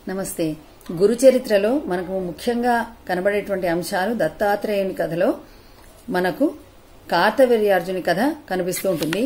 నమస్తే. గురు చరిత్రలో మనకు ముఖ్యంగా కనబడేటువంటి అంశాలు దత్తాత్రేయుని కథలో మనకు కార్తవీర్యార్జుని కథ కనిపిస్తూ ఉంటుంది.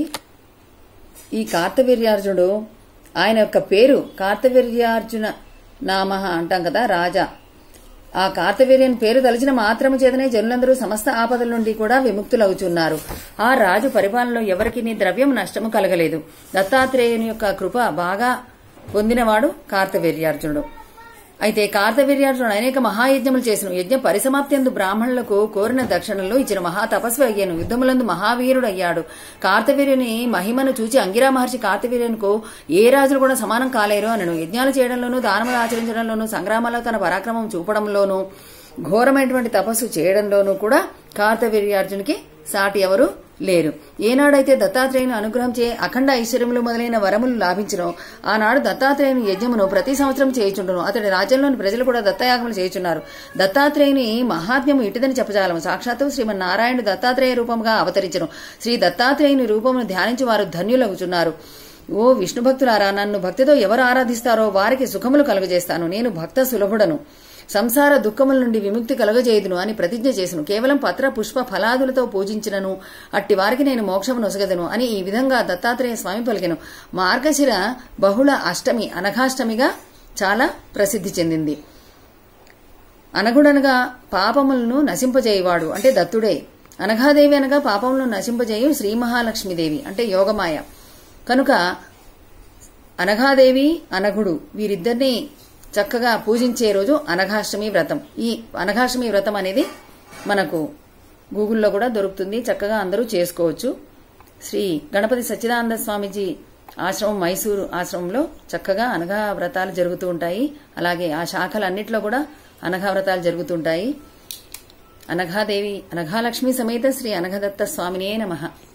ఈ కార్తవీర్యార్జునుడు ఆయన యొక్క పేరు కార్తవీర్యార్జున నామః అంటాం కదా, రాజా. ఆ కార్తవీర్యుని పేరు తలిచిన మాత్రము చేతనే జనులందరూ సమస్త ఆపదల నుండి కూడా విముక్తులవుతున్నారు. ఆ రాజు పరిపాలనలో ఎవరికి ద్రవ్యం నష్టము కలగలేదు. దత్తాత్రేయుని యొక్క కృప బాగా పొందినవాడు కార్తవీర్యార్జునుడు. అయితే కార్తవీర్యార్జునుడు అనేక మహాయజ్ఞములు చేసిన యజ్ఞ పరిసమాప్తియందు బ్రాహ్మణులకు కోరిన దక్షిణలు ఇచ్చిన మహాతపస్వి అయ్యాను. యుద్ధములందు మహావీరుడు అయ్యాడు. కార్తవీర్యుని మహిమను చూచి అంగిరా మహర్షి కార్తవీర్యునికు ఏ రాజులు కూడా సమానం కాలేరు అనను. యజ్ఞాలు చేయడంలోనూ దానములు ఆచరించడంలోనూ సంగ్రామాల్లో తన పరాక్రమం చూపడంలోనూ ఘోరమైనటువంటి తపస్సు చేయడంలోనూ కూడా కార్తవీర్యార్జునికి సాటి ఎవరు లేరు. ఏనాడైతే దత్తాత్రేయుని అనుగ్రహం చే అఖండ ఐశ్వర్యములు మొదలైన వరములు లాభించను ఆనాడు దత్తాత్రేయుని యజ్ఞమును ప్రతి సంవత్సరం చేయుచుండును. అతడి రాజ్యంలోని ప్రజలు కూడా దత్తయాగములు చేయుచున్నారు. దత్తాత్రేయుని మహాత్మ్యము ఇటుదని చెప్పజాలము. సాక్షాత్తు శ్రీమన్నారాయణుడు దత్తాత్రేయ రూపముగా అవతరించను. శ్రీ దత్తాత్రేయుని రూపమును ధ్యానించి వారు ధన్యులగుచున్నారు. ఓ విష్ణు భక్తులారా, నన్ను భక్తితో ఎవరు ఆరాధిస్తారో వారికి సుఖములు కలుగజేస్తాను. నేను భక్త సులభుడను, సంసార దుఃఖముల నుండి విముక్తి కలుగజేయుదును అని ప్రతిజ్ఞ చేసెను. కేవలం పత్ర పుష్ప ఫలాదులతో పూజించినను అట్టి వారికి నేను మోక్షము నొసగదను అని ఈ విధంగా దత్తాత్రేయ స్వామి పలికెను. మార్గశిర బహుళ అష్టమి అనఘాష్టమిగా చాలా ప్రసిద్ధి చెందింది. అనగుడనగా పాపములను నశింపజేయవాడు అంటే దత్తుడే. అనఘాదేవి అనగా పాపములను నశింపజేయు శ్రీ మహాలక్ష్మీదేవి అంటే యోగమాయ. కనుక అనఘాదేవి అనఘుడు వీరిద్దరినీ చక్కగా పూజించే రోజు అనఘాష్టమి వ్రతం. ఈ అనఘాష్టమి వ్రతం అనేది మనకు గూగుల్లో కూడా దొరుకుతుంది. చక్కగా అందరూ చేసుకోవచ్చు. శ్రీ గణపతి సచ్చిదానంద స్వామీజీ ఆశ్రమం మైసూరు ఆశ్రమంలో చక్కగా అనఘా వ్రతాలు జరుగుతూ ఉంటాయి. అలాగే ఆ శాఖలన్నింటిలో కూడా అనఘా వ్రతాలు జరుగుతుంటాయి. అనఘాదేవి అనఘాలక్ష్మి సమేత శ్రీ అనఘదత్త స్వామినే నమః.